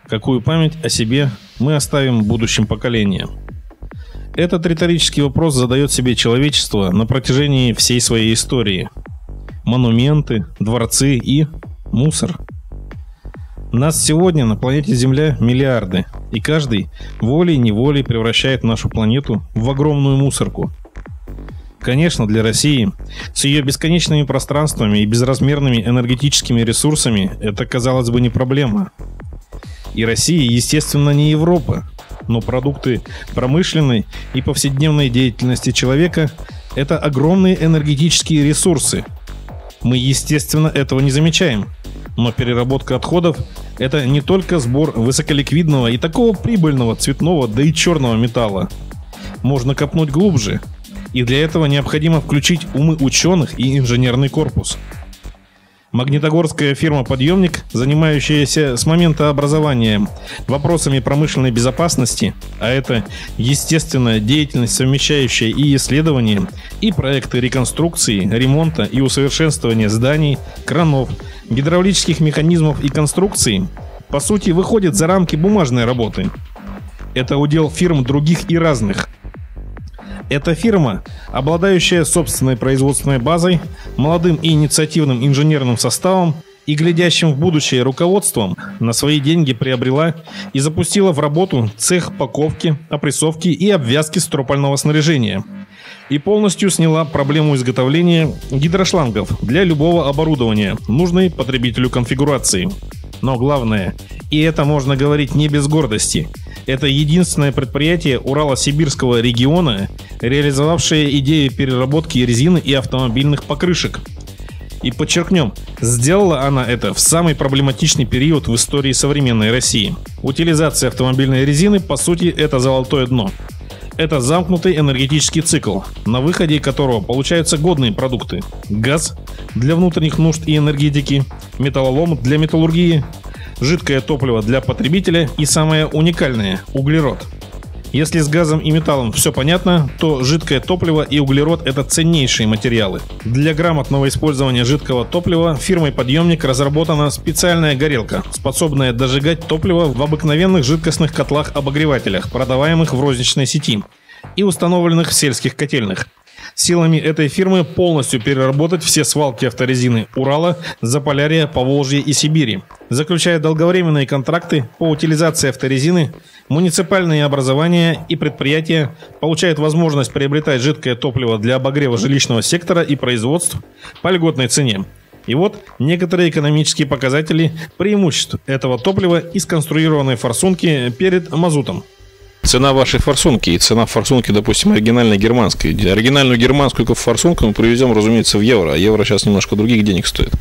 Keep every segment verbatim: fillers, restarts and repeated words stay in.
какую память о себе мы оставим будущим поколениям? Этот риторический вопрос задает себе человечество на протяжении всей своей истории. Монументы, дворцы и мусор. Нас сегодня на планете Земля миллиарды, и каждый волей-неволей превращает нашу планету в огромную мусорку. Конечно, для России, с ее бесконечными пространствами и безразмерными энергетическими ресурсами, это, казалось бы, не проблема. И Россия, естественно, не Европа, но продукты промышленной и повседневной деятельности человека – это огромные энергетические ресурсы. Мы, естественно, этого не замечаем, но переработка отходов – это не только сбор высоколиквидного и такого прибыльного цветного, да и черного металла. Можно копнуть глубже. И для этого необходимо включить умы ученых и инженерный корпус. Магнитогорская фирма «Подъемник», занимающаяся с момента образования вопросами промышленной безопасности, а это, естественно, деятельность, совмещающая и исследования, и проекты реконструкции, ремонта и усовершенствования зданий, кранов, гидравлических механизмов и конструкций, по сути, выходит за рамки бумажной работы. Это удел фирм других и разных. Эта фирма, обладающая собственной производственной базой, молодым и инициативным инженерным составом и глядящим в будущее руководством, на свои деньги приобрела и запустила в работу цех паковки, опрессовки и обвязки стропольного снаряжения. И полностью сняла проблему изготовления гидрошлангов для любого оборудования, нужной потребителю конфигурации. Но главное, и это можно говорить не без гордости, это единственное предприятие Урало-Сибирского региона, реализовавшее идею переработки резины и автомобильных покрышек. И подчеркнем, сделала она это в самый проблематичный период в истории современной России. Утилизация автомобильной резины, по сути, это золотое дно. Это замкнутый энергетический цикл, на выходе которого получаются годные продукты: газ для внутренних нужд и энергетики, металлолом для металлургии, жидкое топливо для потребителя и самое уникальное – углерод. Если с газом и металлом все понятно, то жидкое топливо и углерод – это ценнейшие материалы. Для грамотного использования жидкого топлива фирмой «Подъемник» разработана специальная горелка, способная дожигать топливо в обыкновенных жидкостных котлах-обогревателях, продаваемых в розничной сети и установленных в сельских котельных. Силами этой фирмы полностью переработать все свалки авторезины Урала, Заполярья, Поволжья и Сибири. Заключая долговременные контракты по утилизации авторезины, муниципальные образования и предприятия получают возможность приобретать жидкое топливо для обогрева жилищного сектора и производств по льготной цене. И вот некоторые экономические показатели преимуществ этого топлива и сконструированной форсунки перед мазутом. Цена вашей форсунки и цена форсунки, допустим, оригинальной германской. Оригинальную германскую форсунку мы привезем, разумеется, в евро, а евро сейчас немножко других денег стоит.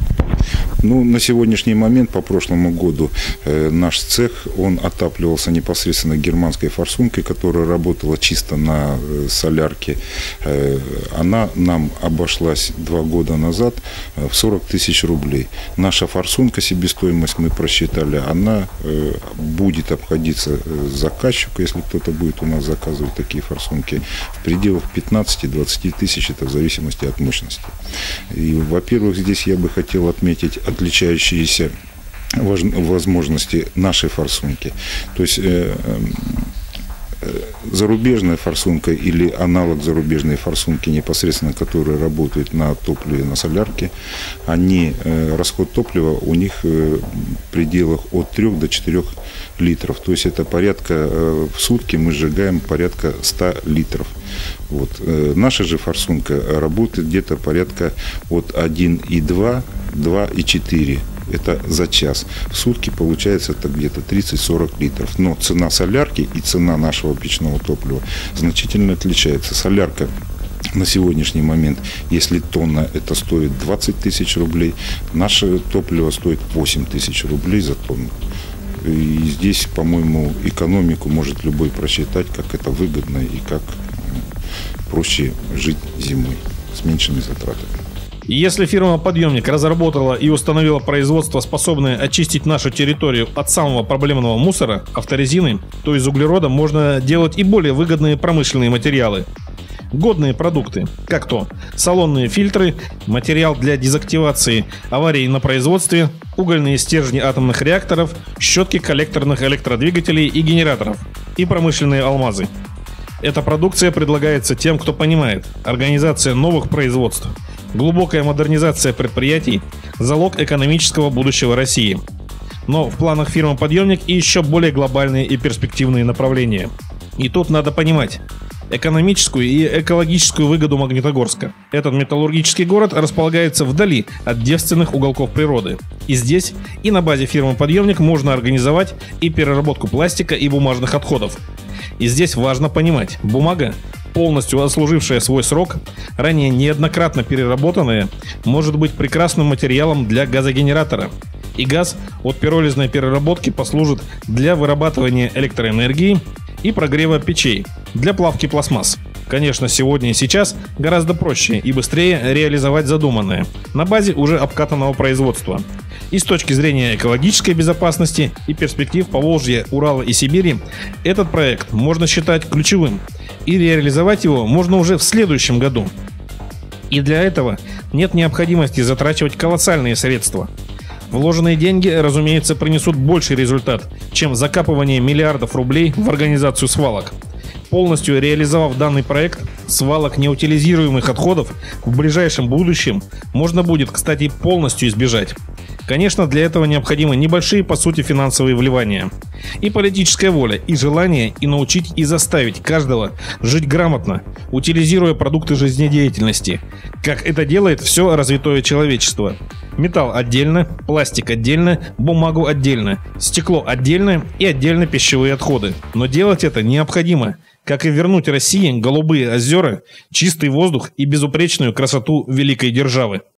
Ну, на сегодняшний момент, по прошлому году, э, наш цех, он отапливался непосредственно германской форсункой, которая работала чисто на э, солярке. Э, она нам обошлась два года назад в сорок тысяч рублей. Наша форсунка, себестоимость мы просчитали, она э, будет обходиться заказчику, если кто-то будет у нас заказывать такие форсунки, в пределах пятнадцати-двадцати тысяч, это в зависимости от мощности. И, во-первых, здесь я бы хотел отметить отличающиеся возможности нашей форсунки. То есть э, э, зарубежная форсунка или аналог зарубежной форсунки, непосредственно которые работают на топливе, на солярке, они, э, расход топлива у них э, в пределах от трёх до четырёх литров. То есть это порядка, э, в сутки мы сжигаем порядка ста литров. Вот. Э, наша же форсунка работает где-то порядка от одного и двух, два и четыре. Это за час. В сутки получается это где-то тридцать-сорок литров. Но цена солярки и цена нашего печного топлива значительно отличается. Солярка на сегодняшний момент, если тонна, это стоит двадцать тысяч рублей. Наше топливо стоит восемь тысяч рублей за тонну. И здесь, по-моему, экономику может любой просчитать, как это выгодно и как проще жить зимой с меньшими затратами. Если фирма «Подъемник» разработала и установила производство, способное очистить нашу территорию от самого проблемного мусора – авторезины, то из углерода можно делать и более выгодные промышленные материалы. годные продукты, как то салонные фильтры, материал для дезактивации аварий на производстве, угольные стержни атомных реакторов, щетки коллекторных электродвигателей и генераторов и промышленные алмазы. Эта продукция предлагается тем, кто понимает: организация новых производств, глубокая модернизация предприятий – залог экономического будущего России. Но в планах фирмы-подъемник и еще более глобальные и перспективные направления. И тут надо понимать экономическую и экологическую выгоду Магнитогорска. Этот металлургический город располагается вдали от девственных уголков природы. И здесь, и на базе фирмы-подъемник можно организовать и переработку пластика и бумажных отходов. И здесь важно понимать: бумага, полностью отслужившая свой срок, ранее неоднократно переработанная, может быть прекрасным материалом для газогенератора. И газ от пиролизной переработки послужит для вырабатывания электроэнергии и прогрева печей, для плавки пластмасс. Конечно, сегодня и сейчас гораздо проще и быстрее реализовать задуманное на базе уже обкатанного производства. И с точки зрения экологической безопасности и перспектив Поволжья, Урала и Сибири, этот проект можно считать ключевым, и реализовать его можно уже в следующем году. И для этого нет необходимости затрачивать колоссальные средства. Вложенные деньги, разумеется, принесут больший результат, чем закапывание миллиардов рублей в организацию свалок. Полностью реализовав данный проект, свалок неутилизируемых отходов в ближайшем будущем можно будет, кстати, полностью избежать. Конечно, для этого необходимы небольшие, по сути, финансовые вливания. И политическая воля, и желание, и научить, и заставить каждого жить грамотно, утилизируя продукты жизнедеятельности, как это делает все развитое человечество. Металл отдельно, пластик отдельно, бумагу отдельно, стекло отдельно и отдельно пищевые отходы. Но делать это необходимо, как и вернуть России голубые озера, чистый воздух и безупречную красоту великой державы.